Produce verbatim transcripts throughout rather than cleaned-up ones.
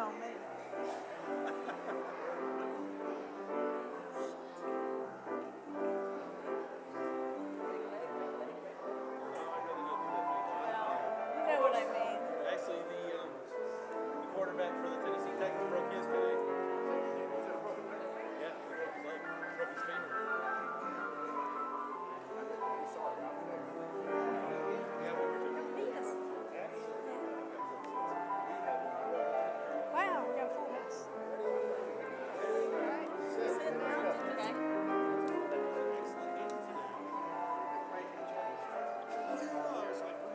on me. You know what I mean. Actually, the, um, the quarterback for the Tennessee Titans broke his today. Yeah, he broke his leg, broke his finger. Yeah, what we're doing. Yes. Wow, we got a full house. All right, sit down. Okay.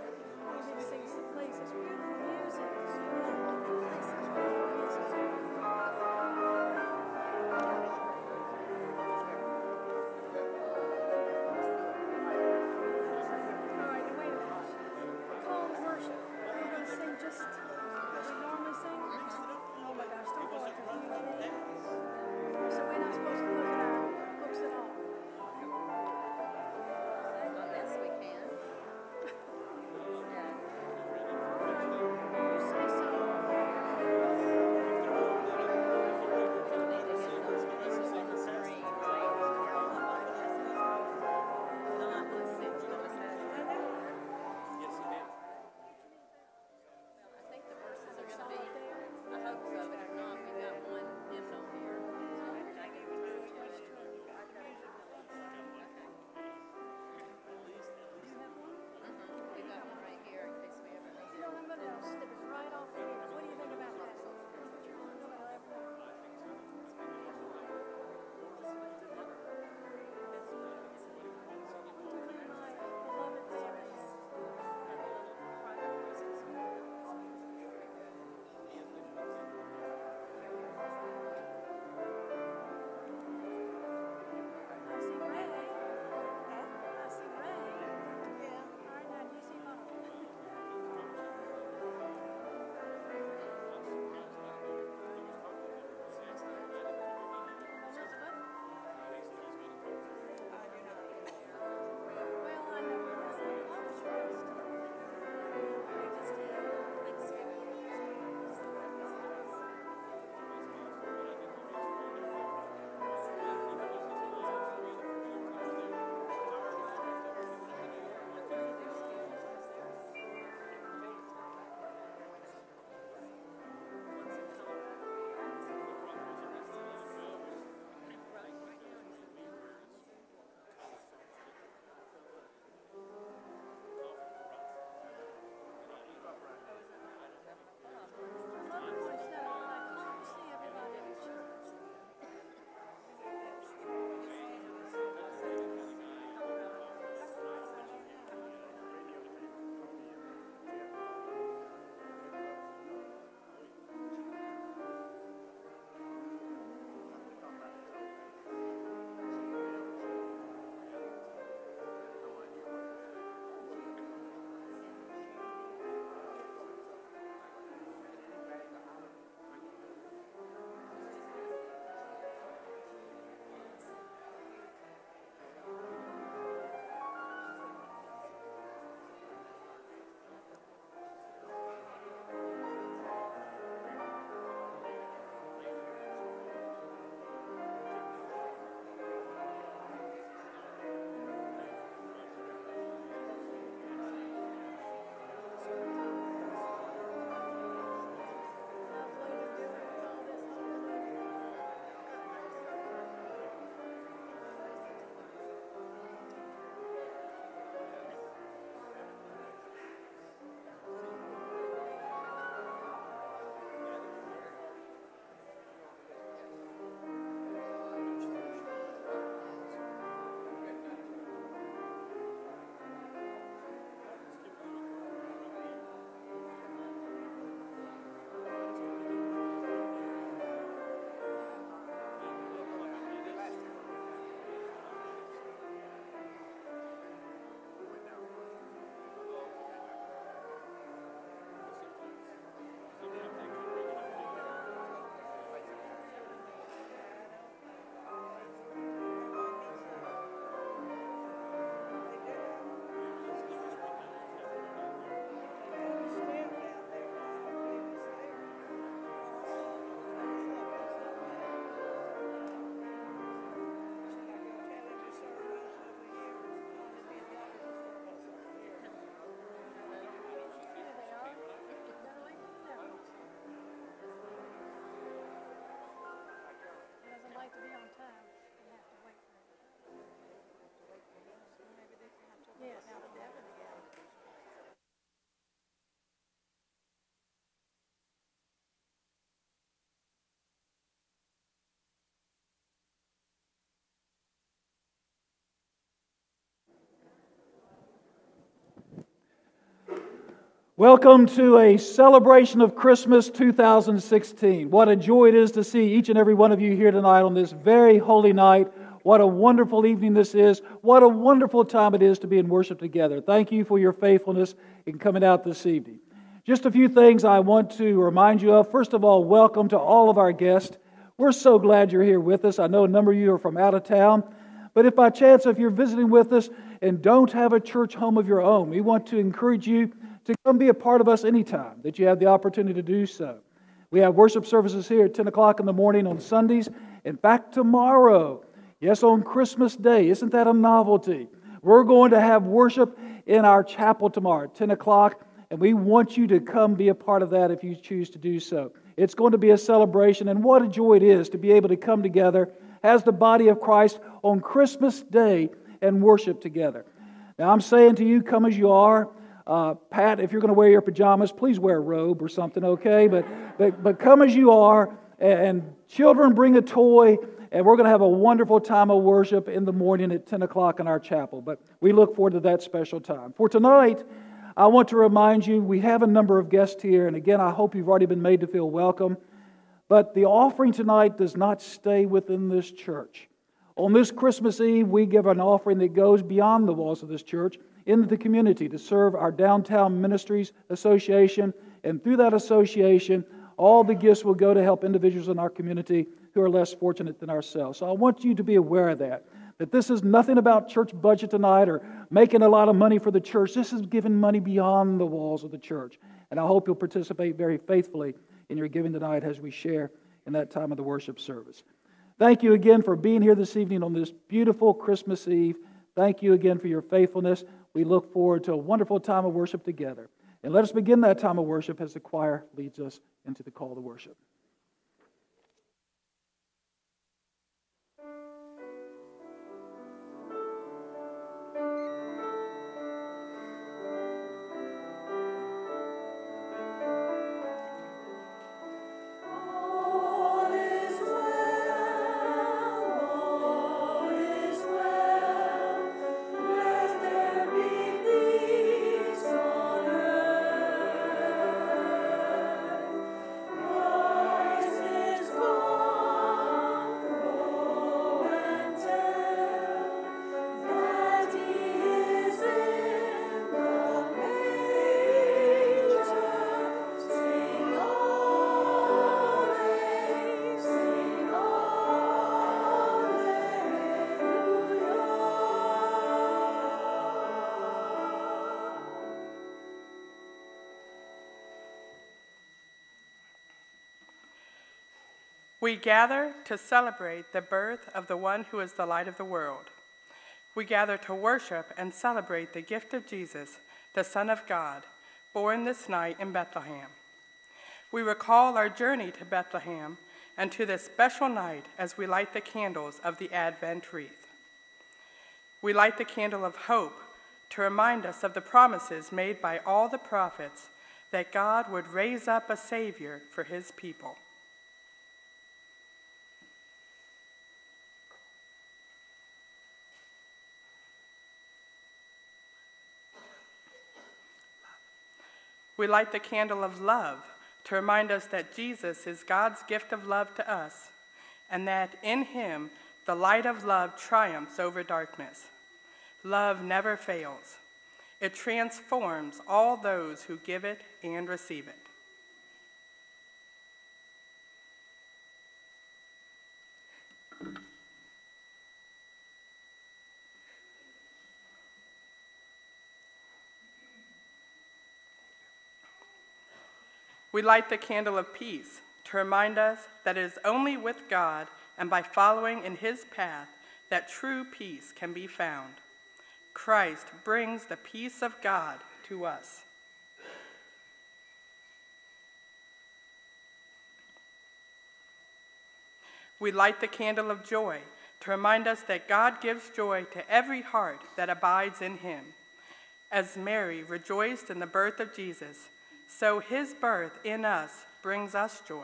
Everybody sings the place. It's beautiful music. It's beautiful music. Welcome to a celebration of Christmas two thousand sixteen. What a joy it is to see each and every one of you here tonight on this very holy night. What a wonderful evening this is. What a wonderful time it is to be in worship together. Thank you for your faithfulness in coming out this evening. Just a few things I want to remind you of. First of all, welcome to all of our guests. We're so glad you're here with us. I know a number of you are from out of town. But if by chance, if you're visiting with us and don't have a church home of your own, we want to encourage you to come be a part of us anytime that you have the opportunity to do so. We have worship services here at ten o'clock in the morning on Sundays. In fact, tomorrow, yes, on Christmas Day, isn't that a novelty? We're going to have worship in our chapel tomorrow at ten o'clock, and we want you to come be a part of that if you choose to do so. It's going to be a celebration, and what a joy it is to be able to come together as the body of Christ on Christmas Day and worship together. Now, I'm saying to you, come as you are. Uh, Pat, if you're going to wear your pajamas, please wear a robe or something, okay? But, but, but come as you are, and children bring a toy, and we're going to have a wonderful time of worship in the morning at ten o'clock in our chapel. But we look forward to that special time. For tonight, I want to remind you, we have a number of guests here, and again, I hope you've already been made to feel welcome. But the offering tonight does not stay within this church. On this Christmas Eve, we give an offering that goes beyond the walls of this church into the community to serve our Downtown Ministries Association. And through that association, all the gifts will go to help individuals in our community who are less fortunate than ourselves. So I want you to be aware of that, that this is nothing about church budget tonight or making a lot of money for the church. This is giving money beyond the walls of the church. And I hope you'll participate very faithfully in your giving tonight as we share in that time of the worship service. Thank you again for being here this evening on this beautiful Christmas Eve. Thank you again for your faithfulness. We look forward to a wonderful time of worship together. And let us begin that time of worship as the choir leads us into the call to worship. We gather to celebrate the birth of the one who is the light of the world. We gather to worship and celebrate the gift of Jesus, the Son of God, born this night in Bethlehem. We recall our journey to Bethlehem and to this special night as we light the candles of the Advent wreath. We light the candle of hope to remind us of the promises made by all the prophets that God would raise up a Savior for his people. We light the candle of love to remind us that Jesus is God's gift of love to us, and that in him the light of love triumphs over darkness. Love never fails. It transforms all those who give it and receive it. We light the candle of peace to remind us that it is only with God and by following in his path that true peace can be found. Christ brings the peace of God to us. We light the candle of joy to remind us that God gives joy to every heart that abides in him. As Mary rejoiced in the birth of Jesus, so his birth in us brings us joy.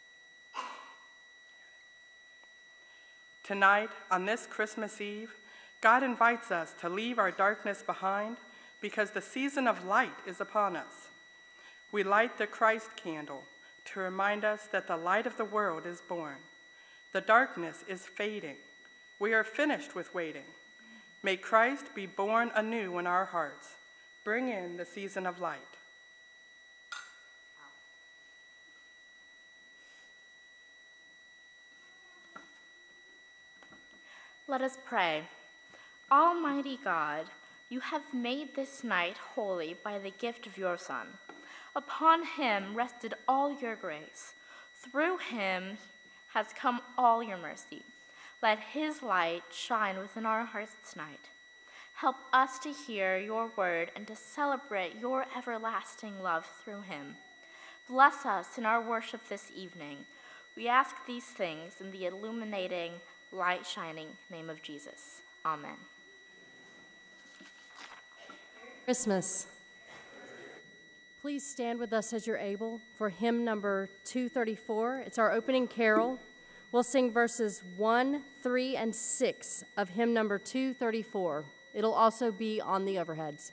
Tonight, on this Christmas Eve, God invites us to leave our darkness behind because the season of light is upon us. We light the Christ candle to remind us that the light of the world is born. The darkness is fading. We are finished with waiting. May Christ be born anew in our hearts. Bring in the season of light. Let us pray. Almighty God, you have made this night holy by the gift of your Son. Upon him rested all your grace. Through him has come all your mercy. Let his light shine within our hearts tonight. Help us to hear your word and to celebrate your everlasting love through him. Bless us in our worship this evening. We ask these things in the illuminating, light-shining name of Jesus. Amen. Christmas. Please stand with us as you're able for hymn number two thirty-four. It's our opening carol. We'll sing verses one, three, and six of hymn number two thirty-four. It'll also be on the overheads.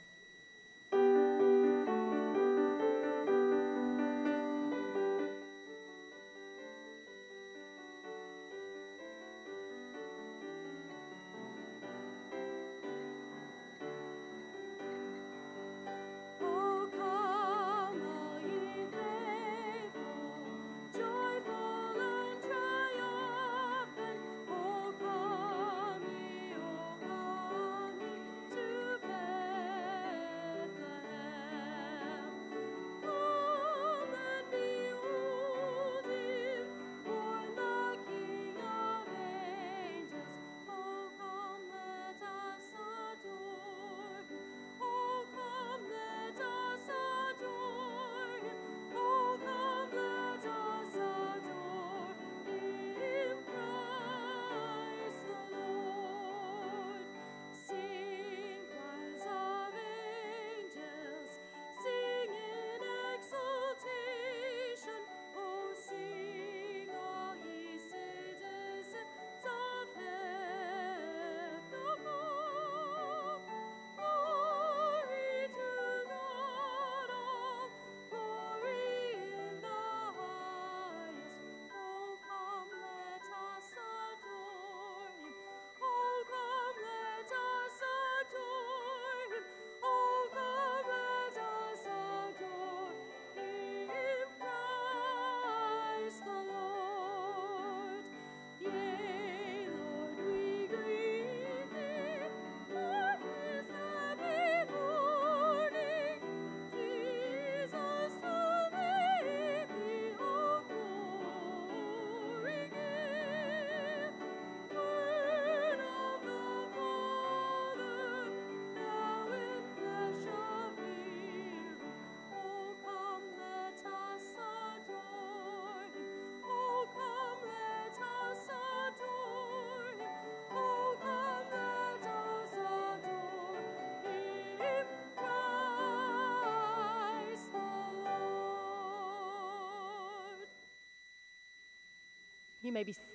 You may be.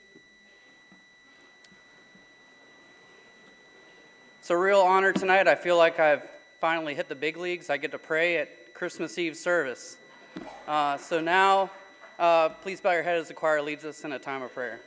It's a real honor tonight. I feel like I've finally hit the big leagues. I get to pray at Christmas Eve service. Uh, so now, uh, please bow your head as the choir leads us in a time of prayer.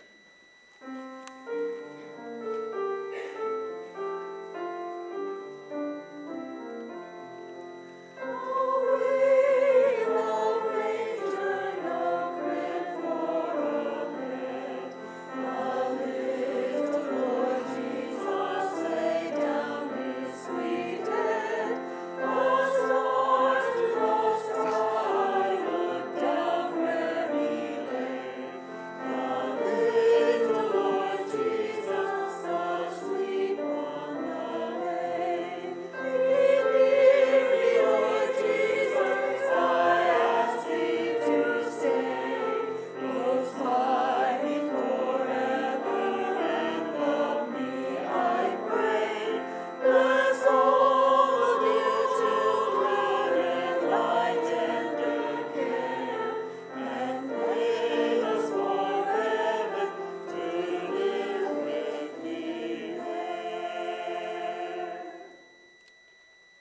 Down where he lay,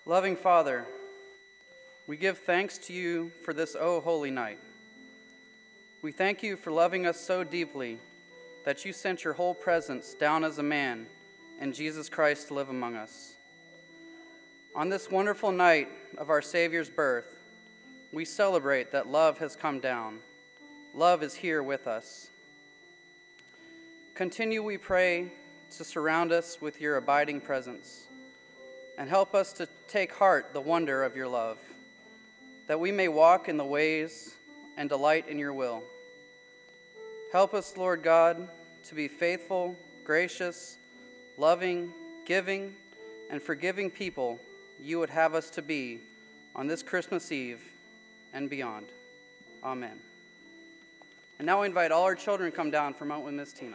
Loving Father, we give thanks to you for this oh holy night. We thank you for loving us so deeply that you sent your whole presence down as a man and Jesus Christ to live among us. On this wonderful night of our Savior's birth, we celebrate that love has come down. Love is here with us. Continue, we pray, to surround us with your abiding presence, and help us to take heart the wonder of your love, that we may walk in the ways and delight in your will. Help us, Lord God, to be faithful, gracious, loving, giving, and forgiving people you would have us to be on this Christmas Eve and beyond. Amen. And now we invite all our children to come down for Mount with Miss Tina.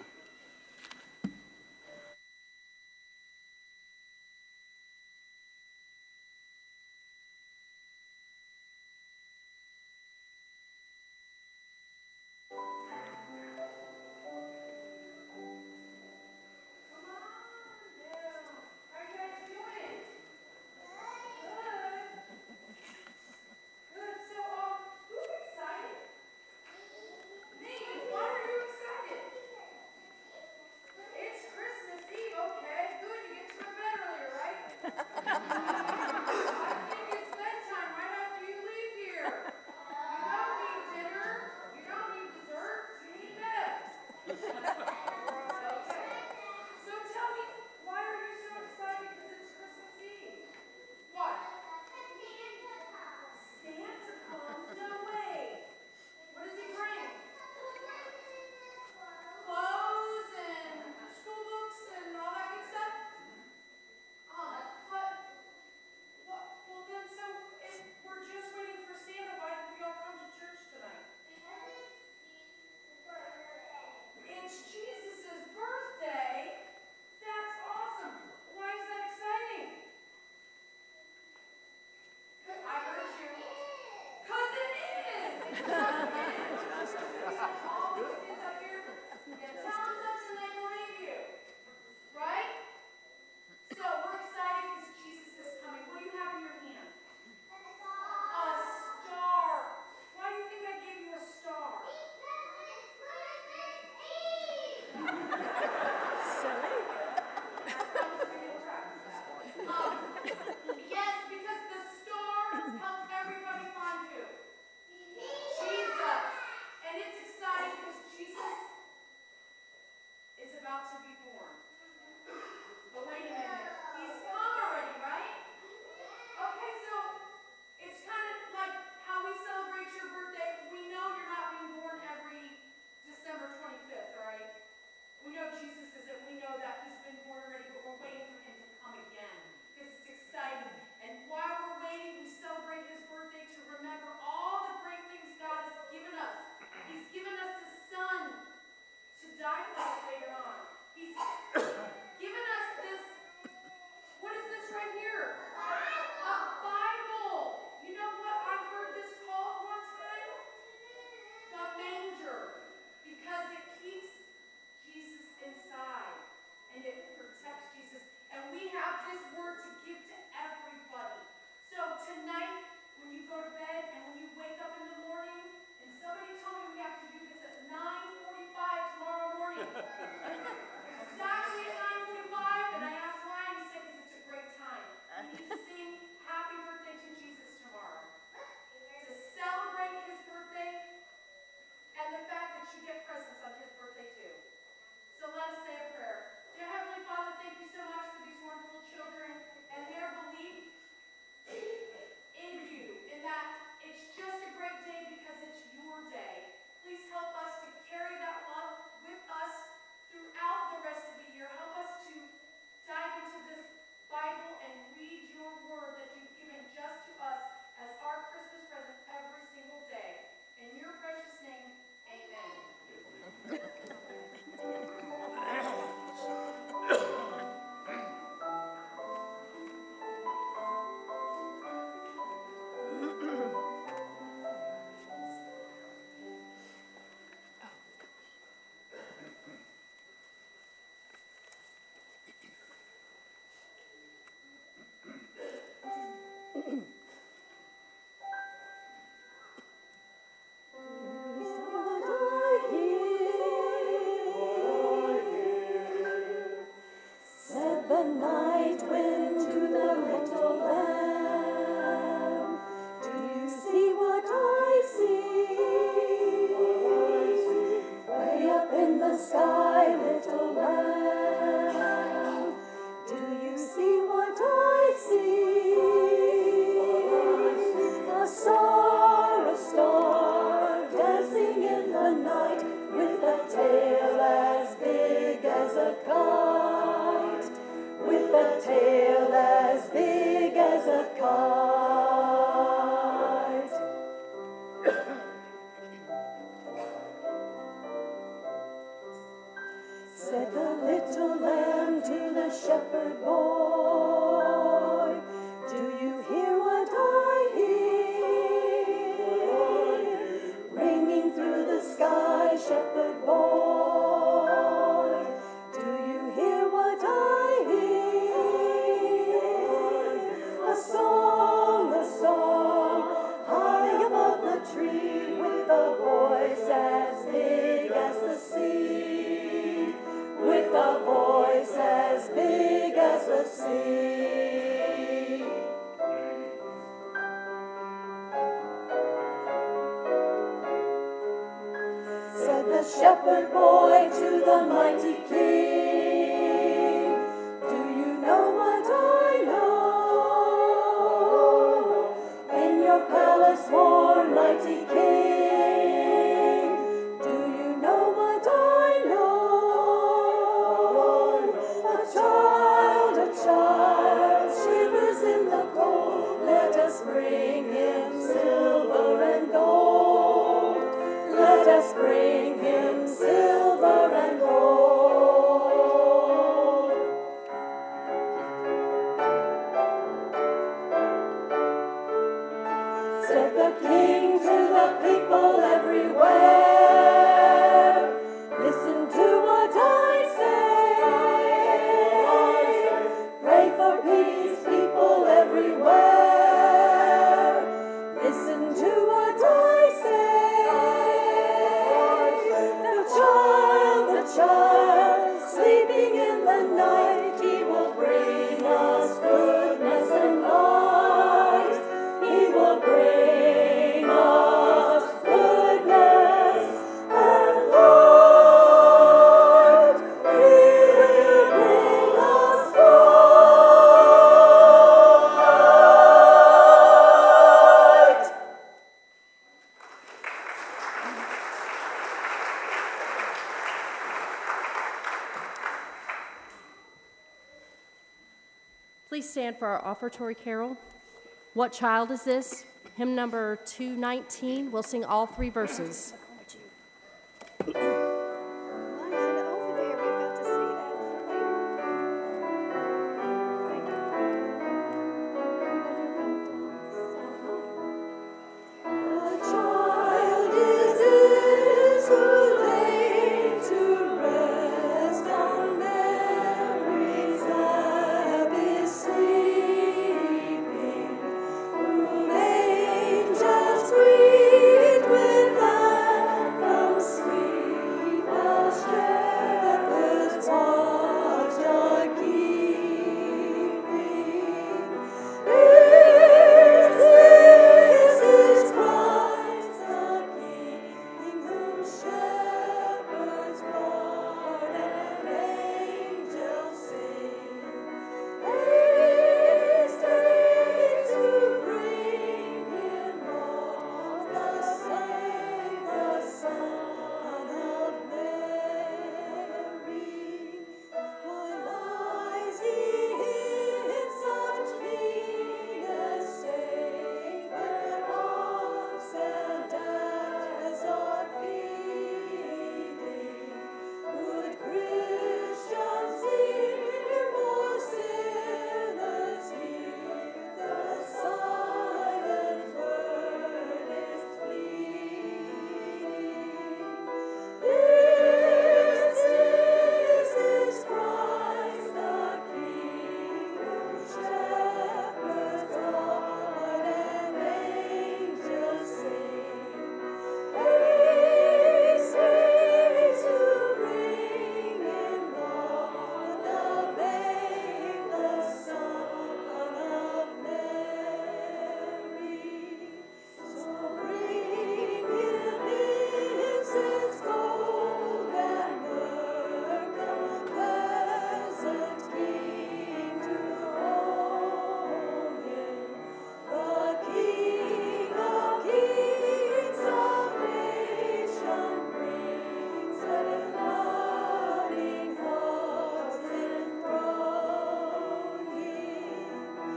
shepherd boy to the mighty king. Do you know what I know? In your palace warm, mighty king. Do you know what I know? A child, a child shivers in the cold. Let us bring him silver and gold. Let us bring him silver and gold. Said the king to the people everywhere, listen to what I say. Pray for peace, people everywhere. Listen to what I say. The child, the child, sleeping in the night, he will bring us goodness and light. He will bring us goodness and light. He will bring us light. Please stand for our offertory carol. What Child Is This? Hymn number two nineteen. We'll sing all three verses. Why isn't it over there? We've got to see that for later. Thank you. A child is this who laid to rest on Mary's lap is sleeping, whom angels greet with anthems sweet, while shepherds watch are keeping. This, this is Christ the King, whom shepherds guard and angels sing. Haste, haste to bring him, Lord, the Savior, the Son of Mary. Why lies he in such mean estate, where ox and ass are feeding? Would Christians here for sinners hear? The silent word is pleading. This, this is Christ the King, whom shepherds guard and angels sing. Haste, haste to bring in, Lord, the babe, the Son of Mary. So bring him incense, gold, and myrrh, pleasant King, to own him. The King of kings, salvation brings, and loving hearts enthrone him.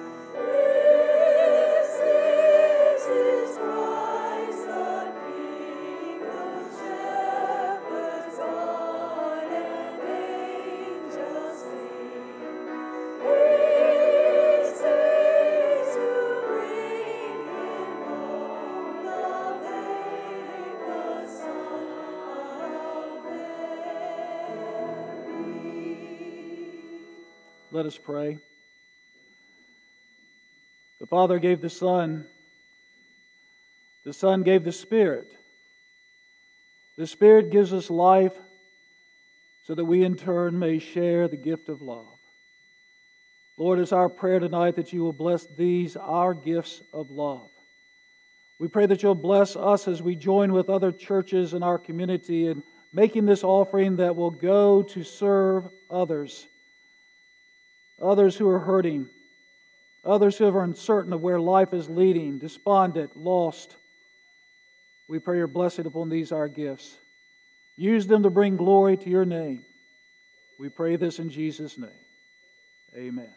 This, this is Christ the King, whom shepherds guard and angels sing. Haste, haste to bring him, Lord, the babe, the Son of Mary. Let us pray. The Father gave the Son. The Son gave the Spirit. The Spirit gives us life so that we in turn may share the gift of love. Lord, it's our prayer tonight that you will bless these, our gifts of love. We pray that you'll bless us as we join with other churches in our community and making this offering that will go to serve others, others who are hurting, others who are uncertain of where life is leading, despondent, lost. We pray your blessing upon these our gifts. Use them to bring glory to your name. We pray this in Jesus' name. Amen.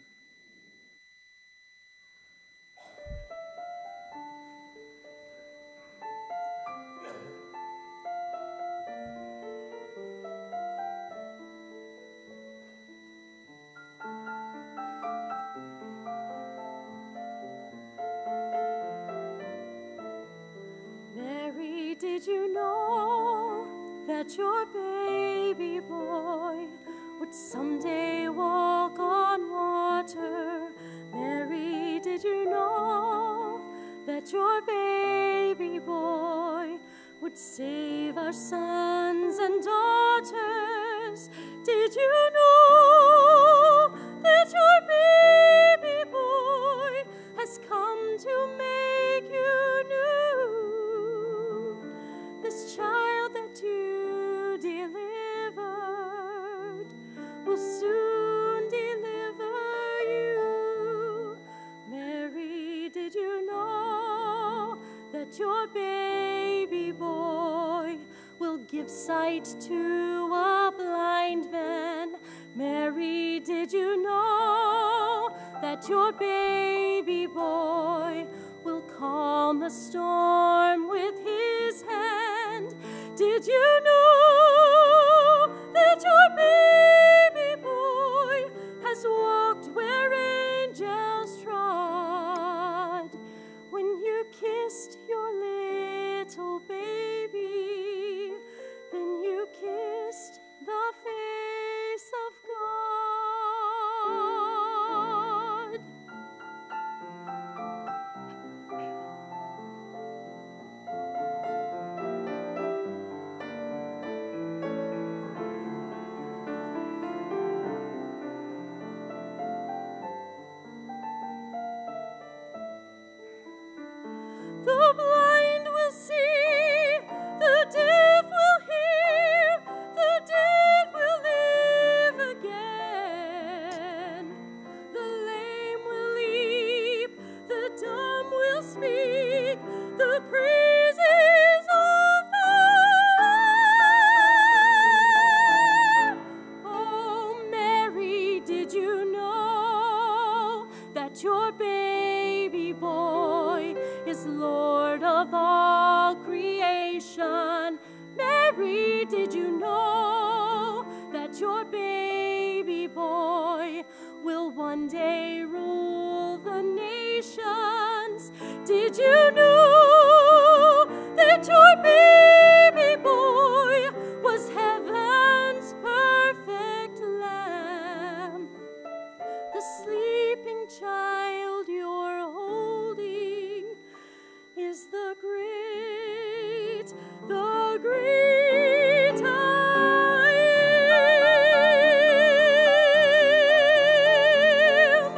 Mary, did you know that your baby boy would someday walk on water? Mary, did you know that your baby boy would save our sons and daughters? Did you know that your baby boy has come to make you new? This child that you delivered will soon deliver you. Mary, did you know that your baby boy will give sight to a blind man? Mary, did you know that your baby boy will calm the storm with his hand? Did you know that your baby boy has walked where angels trod? When you kissed your little baby, then you kissed the face of God. The blind will see, the deaf will hear, the dead will live again. The lame will leap, the dumb will speak, the praises of the Lamb. Oh, Mary, did you know that your baby boy is Lord of all creation? Mary, did you know that your baby boy will one day rule the nations? Did you know that your baby boy was heaven's perfect lamb? The sleeping child you're holding is the great, the great I am.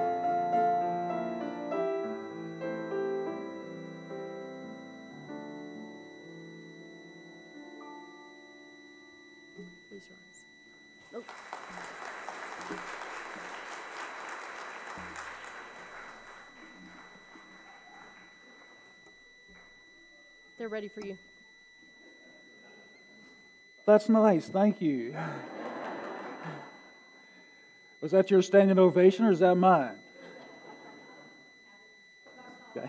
Please rise. Oh. They're ready for you. That's nice. Thank you. Was that your standing ovation or is that mine? Okay.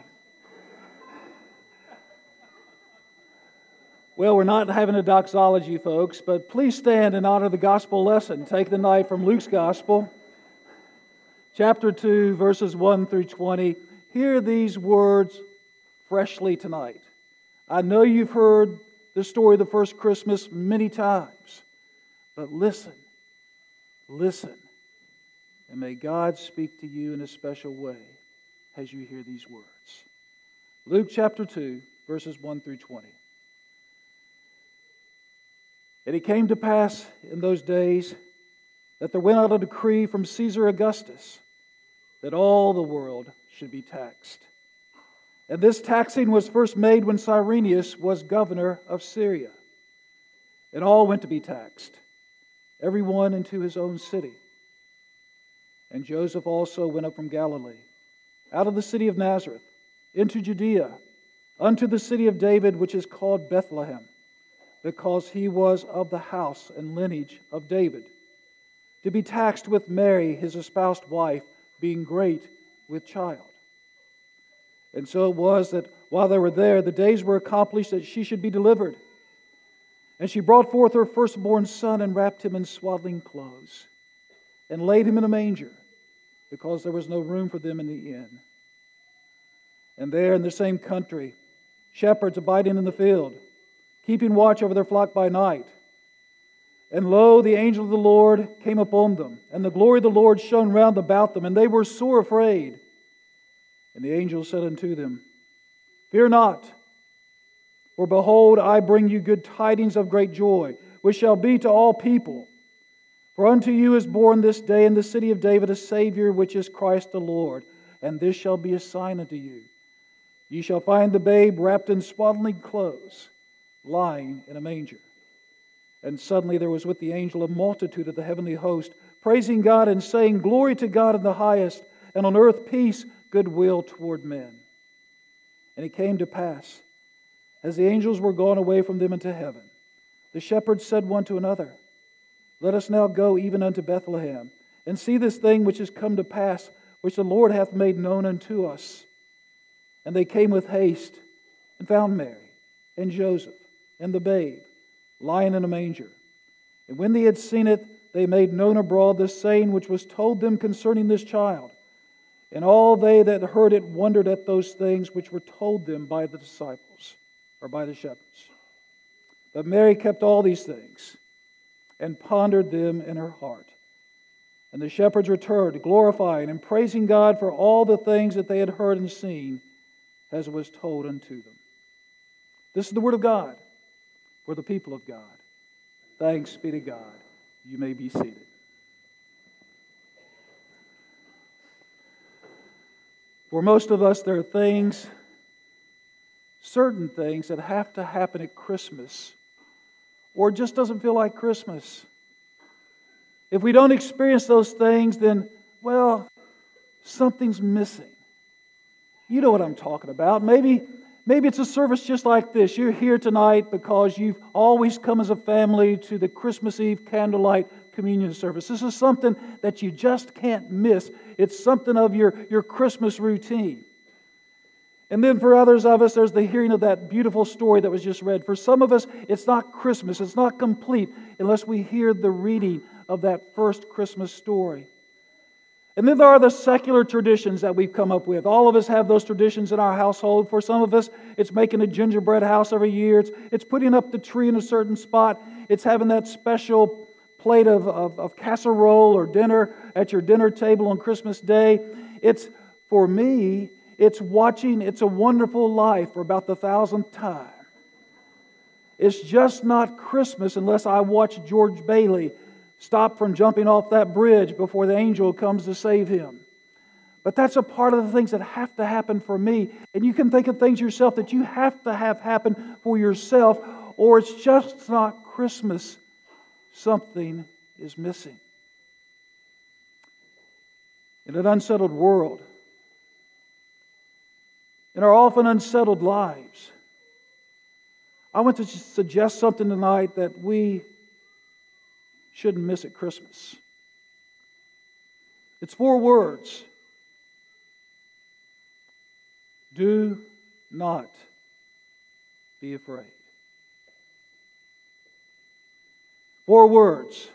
Well, we're not having a doxology, folks, but please stand in honor of the gospel lesson. Take the night from Luke's Gospel, chapter two, verses one through twenty. Hear these words freshly tonight. I know you've heard the story of the first Christmas many times, but listen, listen, and may God speak to you in a special way as you hear these words. Luke chapter two, verses one through twenty. And it came to pass in those days that there went out a decree from Caesar Augustus that all the world should be taxed. And this taxing was first made when Cyrenius was governor of Syria. And all went to be taxed, every one into his own city. And Joseph also went up from Galilee, out of the city of Nazareth, into Judea, unto the city of David, which is called Bethlehem, because he was of the house and lineage of David, to be taxed with Mary, his espoused wife, being great with child. And so it was that while they were there, the days were accomplished that she should be delivered. And she brought forth her firstborn son and wrapped him in swaddling clothes and laid him in a manger, because there was no room for them in the inn. And there in the same country, shepherds abiding in the field, keeping watch over their flock by night. And lo, the angel of the Lord came upon them, and the glory of the Lord shone round about them, and they were sore afraid. And the angel said unto them, Fear not, for behold, I bring you good tidings of great joy, which shall be to all people. For unto you is born this day in the city of David a Savior, which is Christ the Lord. And this shall be a sign unto you. Ye shall find the babe wrapped in swaddling clothes, lying in a manger. And suddenly there was with the angel a multitude of the heavenly host, praising God and saying, Glory to God in the highest, and on earth peace, goodwill toward men. And it came to pass, as the angels were gone away from them into heaven, the shepherds said one to another, Let us now go even unto Bethlehem, and see this thing which is come to pass, which the Lord hath made known unto us. And they came with haste, and found Mary, and Joseph, and the babe, lying in a manger. And when they had seen it, they made known abroad the saying which was told them concerning this child. And all they that heard it wondered at those things which were told them by the disciples, or by the shepherds. But Mary kept all these things, and pondered them in her heart. And the shepherds returned, glorifying and praising God for all the things that they had heard and seen, as it was told unto them. This is the word of God for the people of God. Thanks be to God. You may be seated. For most of us, there are things, certain things that have to happen at Christmas, or it just doesn't feel like Christmas. If we don't experience those things, then, well, something's missing. You know what I'm talking about. Maybe, maybe it's a service just like this. You're here tonight because you've always come as a family to the Christmas Eve candlelight communion service. This is something that you just can't miss. It's something of your, your Christmas routine. And then for others of us, there's the hearing of that beautiful story that was just read. For some of us, it's not Christmas. It's not complete unless we hear the reading of that first Christmas story. And then there are the secular traditions that we've come up with. All of us have those traditions in our household. For some of us, it's making a gingerbread house every year. It's, it's putting up the tree in a certain spot. It's having that special plate of, of, of casserole or dinner at your dinner table on Christmas Day. It's, for me, it's watching It's a Wonderful Life for about the thousandth time. It's just not Christmas unless I watch George Bailey stop from jumping off that bridge before the angel comes to save him. But that's a part of the things that have to happen for me. And you can think of things yourself that you have to have happen for yourself, or it's just not Christmas. Something is missing. In an unsettled world, in our often unsettled lives, I want to suggest something tonight that we shouldn't miss at Christmas. It's four words. Do not be afraid. Four words.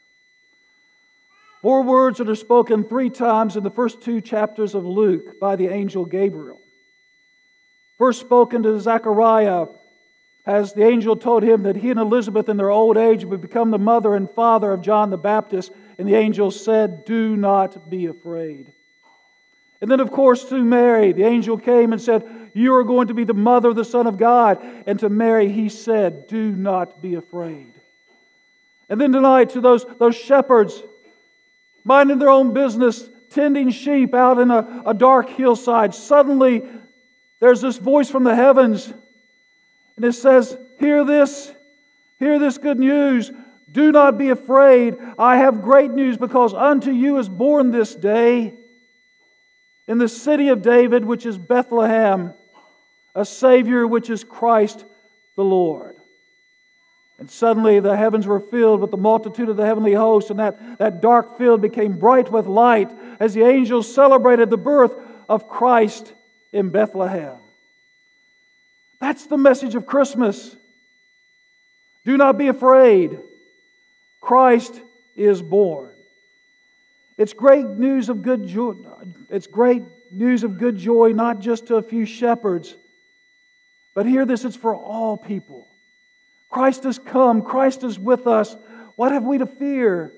Four words that are spoken three times in the first two chapters of Luke by the angel Gabriel. First spoken to Zechariah, as the angel told him that he and Elizabeth in their old age would become the mother and father of John the Baptist. And the angel said, do not be afraid. And then, of course, to Mary, the angel came and said, you are going to be the mother of the Son of God. And to Mary, he said, do not be afraid. And then tonight, to those, those shepherds, minding their own business, tending sheep out in a, a dark hillside, suddenly there's this voice from the heavens. And it says, hear this, Hear this good news. Do not be afraid. I have great news, because unto you is born this day in the city of David, which is Bethlehem, a Savior, which is Christ the Lord. And suddenly the heavens were filled with the multitude of the heavenly hosts, and that, that dark field became bright with light as the angels celebrated the birth of Christ in Bethlehem. That's the message of Christmas. Do not be afraid. Christ is born. It's great news of good joy. It's great news of good joy, not just to a few shepherds, but hear this, it's for all people. Christ has come. Christ is with us. What have we to fear?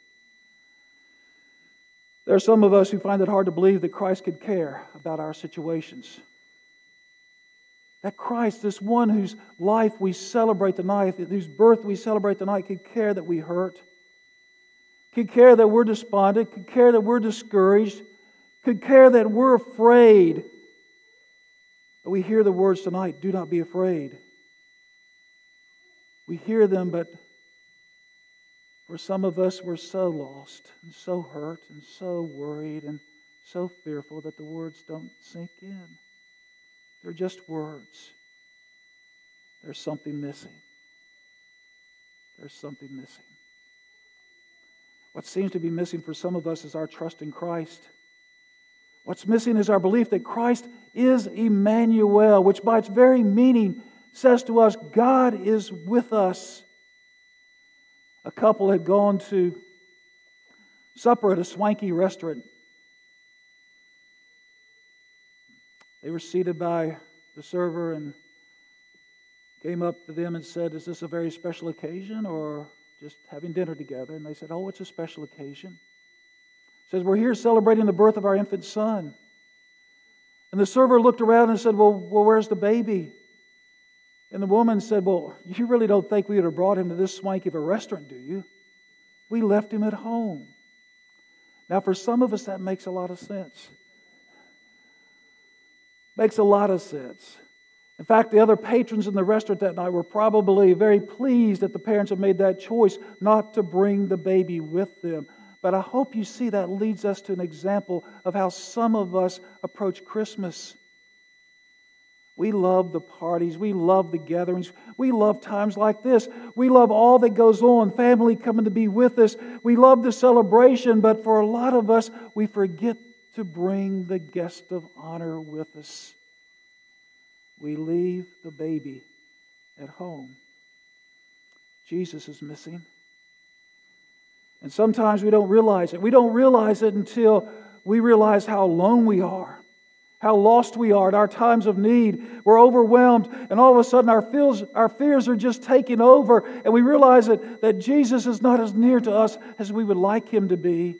There are some of us who find it hard to believe that Christ could care about our situations. That Christ, this one whose life we celebrate tonight, whose birth we celebrate tonight, could care that we hurt, could care that we're despondent, could care that we're discouraged, could care that we're afraid. But we hear the words tonight, do not be afraid. We hear them, but for some of us, we're so lost and so hurt and so worried and so fearful that the words don't sink in. They're just words. There's something missing. There's something missing. What seems to be missing for some of us is our trust in Christ. What's missing is our belief that Christ is Emmanuel, which by its very meaning says to us, God is with us. A couple had gone to supper at a swanky restaurant. They were seated by the server and came up to them and said, is this a very special occasion or just having dinner together? And they said, oh, it's a special occasion. It says, we're here celebrating the birth of our infant son. And the server looked around and said, well, well, where's the baby? And the woman said, well, you really don't think we would have brought him to this swanky of a restaurant, do you? We left him at home. Now, for some of us, that makes a lot of sense. Makes a lot of sense. In fact, the other patrons in the restaurant that night were probably very pleased that the parents had made that choice not to bring the baby with them. But I hope you see that leads us to an example of how some of us approach Christmas. We love the parties. We love the gatherings. We love times like this. We love all that goes on, family coming to be with us. We love the celebration, but for a lot of us, we forget to bring the guest of honor with us. We leave the baby at home. Jesus is missing. And sometimes we don't realize it. We don't realize it until we realize how alone we are, how lost we are at our times of need. We're overwhelmed, and all of a sudden our fears, our fears are just taking over, and we realize that, that Jesus is not as near to us as we would like Him to be.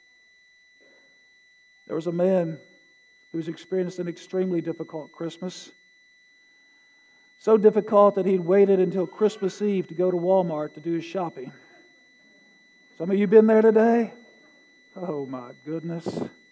There was a man who's experienced an extremely difficult Christmas. So difficult that he'd waited until Christmas Eve to go to Walmart to do his shopping. Some of you been there today? Oh my goodness.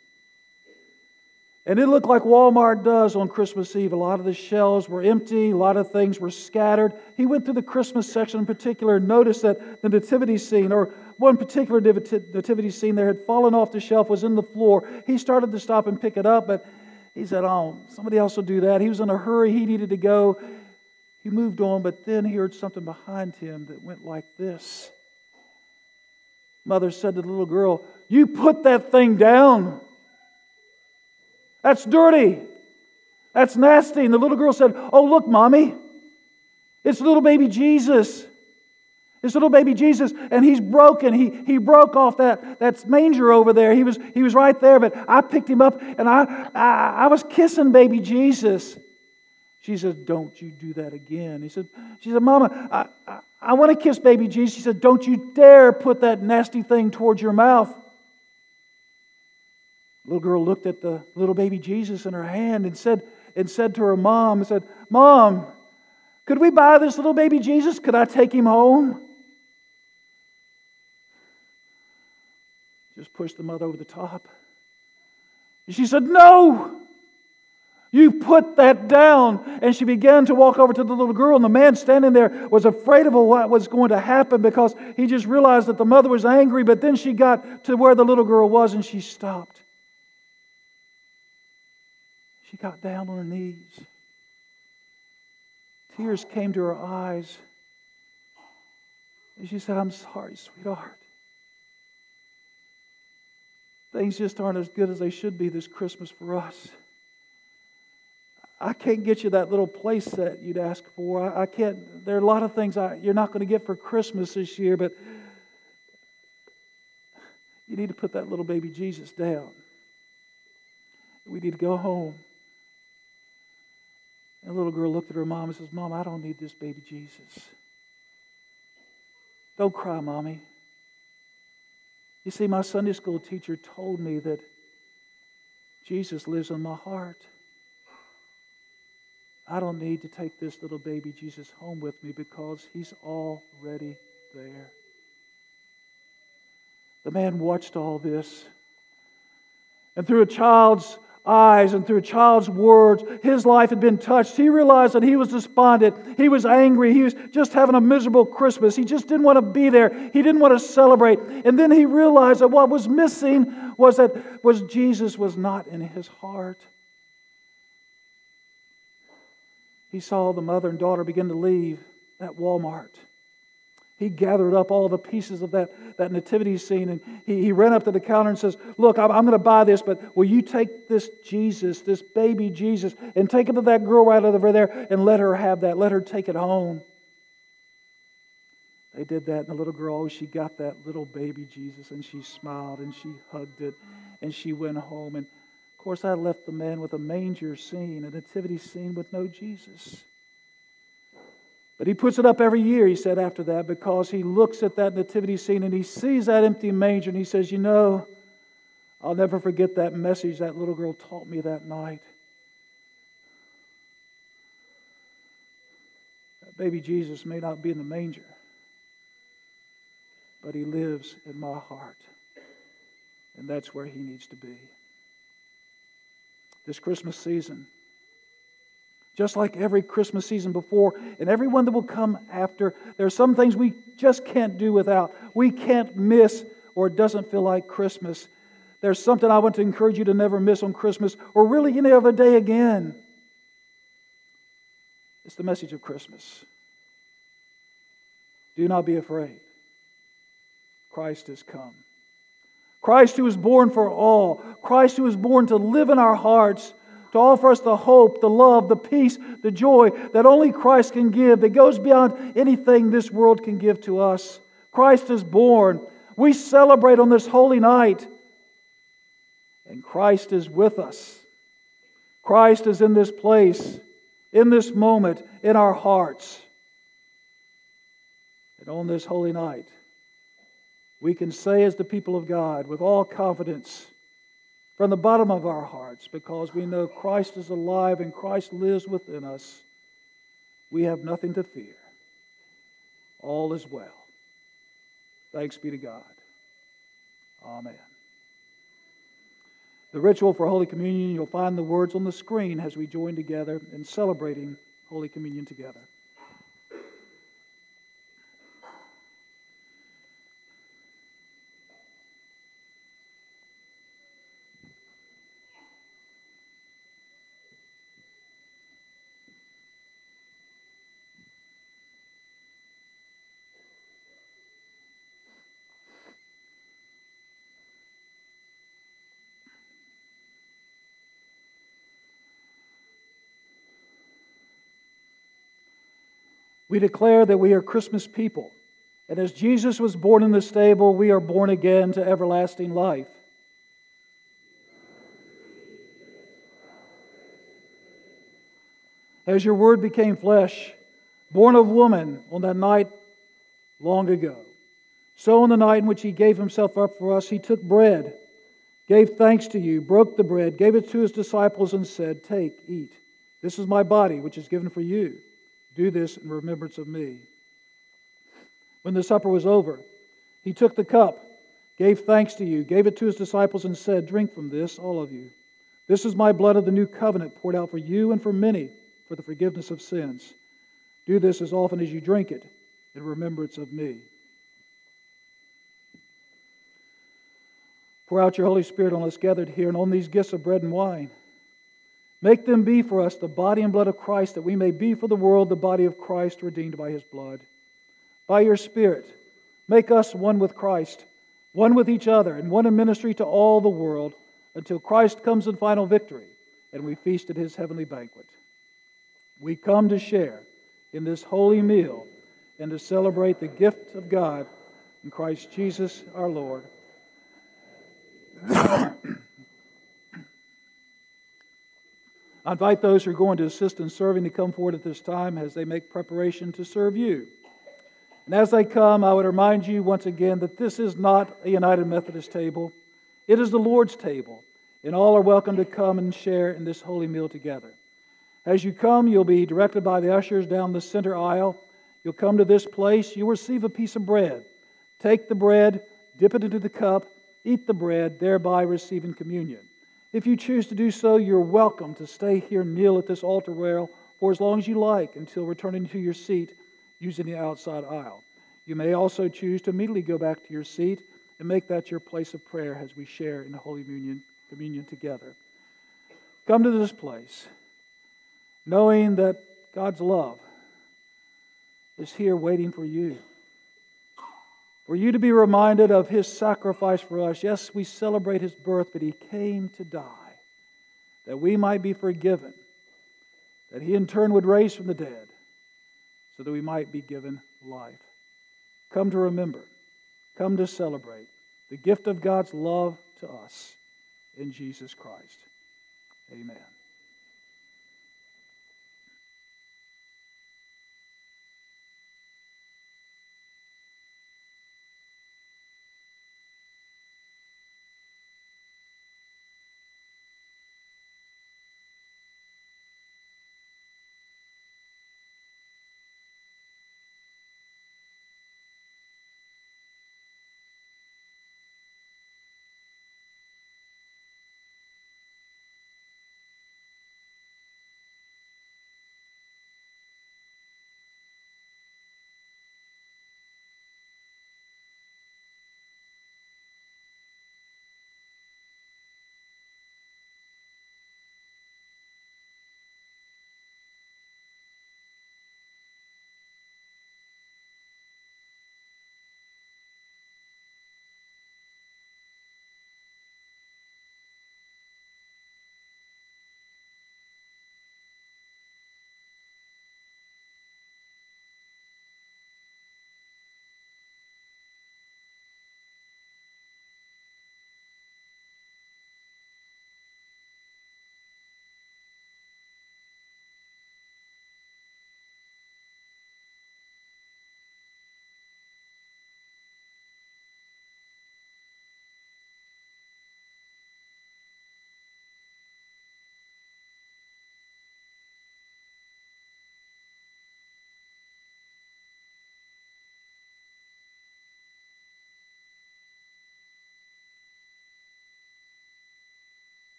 And it looked like Walmart does on Christmas Eve. A lot of the shelves were empty. A lot of things were scattered. He went through the Christmas section in particular and noticed that the nativity scene, or one particular nativity scene there, had fallen off the shelf, was in the floor. He started to stop and pick it up, but he said, oh, somebody else will do that. He was in a hurry. He needed to go. He moved on, but then he heard something behind him that went like this. Mother said to the little girl, you put that thing down. That's dirty. That's nasty. And the little girl said, oh, look, Mommy. It's little baby Jesus. It's little baby Jesus. And he's broken. He, he broke off that, that manger over there. He was, he was right there, but I picked him up and I, I, I was kissing baby Jesus. She said, don't you do that again. He said, she said, Mama, I, I, I want to kiss baby Jesus. She said, don't you dare put that nasty thing towards your mouth. The little girl looked at the little baby Jesus in her hand and said, and said to her mom, said, Mom, could we buy this little baby Jesus? Could I take him home? Just pushed the mother over the top. And she said, no! You put that down and she began to walk over to the little girl. And the man standing there was afraid of what was going to happen because he just realized that the mother was angry. But then she got to where the little girl was and she stopped. She got down on her knees. Tears came to her eyes. And she said, I'm sorry, sweetheart. Things just aren't as good as they should be this Christmas for us. I can't get you that little play set you'd ask for. I, I can't. There are a lot of things I, you're not going to get for Christmas this year, but you need to put that little baby Jesus down. We need to go home. And the little girl looked at her mom and says, Mom, I don't need this baby Jesus. Don't cry, Mommy. You see, my Sunday school teacher told me that Jesus lives in my heart. I don't need to take this little baby Jesus home with me because He's already there. The man watched all this. And through a child's eyes and through a child's words, his life had been touched. He realized that he was despondent. He was angry. He was just having a miserable Christmas. He just didn't want to be there. He didn't want to celebrate. And then he realized that what was missing was that was Jesus was not in his heart. He saw the mother and daughter begin to leave that Walmart. He gathered up all the pieces of that, that nativity scene, and he, he ran up to the counter and says, look, I'm, I'm going to buy this, but will you take this Jesus, this baby Jesus, and take it to that girl right over there and let her have that. Let her take it home. They did that, and the little girl, oh, she got that little baby Jesus, and she smiled, and she hugged it, and she went home. And, of course, I left the man with a manger scene, a nativity scene with no Jesus. But he puts it up every year, he said, after that, because he looks at that nativity scene and he sees that empty manger and he says, you know, I'll never forget that message that little girl taught me that night. That baby Jesus may not be in the manger, but He lives in my heart. And that's where He needs to be. This Christmas season, just like every Christmas season before and every one that will come after, there are some things we just can't do without. We can't miss, or it doesn't feel like Christmas. There's something I want to encourage you to never miss on Christmas, or really any other day again. It's the message of Christmas. Do not be afraid. Christ has come. Christ who was born for all. Christ who was born to live in our hearts, to offer us the hope, the love, the peace, the joy that only Christ can give, that goes beyond anything this world can give to us. Christ is born. We celebrate on this holy night. And Christ is with us. Christ is in this place, in this moment, in our hearts. And on this holy night, we can say as the people of God with all confidence, from the bottom of our hearts, because we know Christ is alive and Christ lives within us, we have nothing to fear. All is well. Thanks be to God. Amen. The ritual for Holy Communion, you'll find the words on the screen as we join together in celebrating Holy Communion together. We declare that we are Christmas people. And as Jesus was born in the stable, we are born again to everlasting life. As your Word became flesh, born of woman on that night long ago, so on the night in which He gave Himself up for us, He took bread, gave thanks to you, broke the bread, gave it to His disciples and said, take, eat. This is my body, which is given for you. Do this in remembrance of me. When the supper was over, He took the cup, gave thanks to you, gave it to His disciples and said, drink from this, all of you. This is my blood of the new covenant poured out for you and for many for the forgiveness of sins. Do this as often as you drink it in remembrance of me. Pour out your Holy Spirit on us gathered here and on these gifts of bread and wine. Make them be for us the body and blood of Christ, that we may be for the world the body of Christ redeemed by His blood. By your Spirit, make us one with Christ, one with each other, and one in ministry to all the world, until Christ comes in final victory and we feast at His heavenly banquet. We come to share in this holy meal and to celebrate the gift of God in Christ Jesus our Lord. I invite those who are going to assist in serving to come forward at this time as they make preparation to serve you. And as they come, I would remind you once again that this is not a United Methodist table. It is the Lord's table, and all are welcome to come and share in this holy meal together. As you come, you'll be directed by the ushers down the center aisle. You'll come to this place. You'll receive a piece of bread. Take the bread, dip it into the cup, eat the bread, thereby receiving communion. If you choose to do so, you're welcome to stay here and kneel at this altar rail for as long as you like until returning to your seat using the outside aisle. You may also choose to immediately go back to your seat and make that your place of prayer as we share in the Holy Communion, communion together. Come to this place knowing that God's love is here waiting for you. For you to be reminded of His sacrifice for us. Yes, we celebrate His birth, but He came to die that we might be forgiven, that He in turn would raise from the dead so that we might be given life. Come to remember, come to celebrate the gift of God's love to us in Jesus Christ. Amen.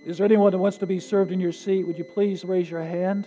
Is there anyone that wants to be served in your seat? Would you please raise your hand?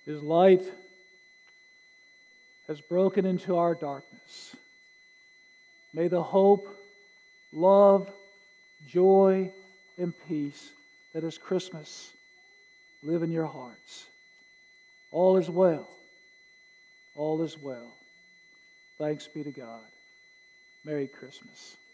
His light has broken into our darkness. May the hope, love, joy, and peace that is Christmas live in your hearts. All is well. All is well. Thanks be to God. Merry Christmas.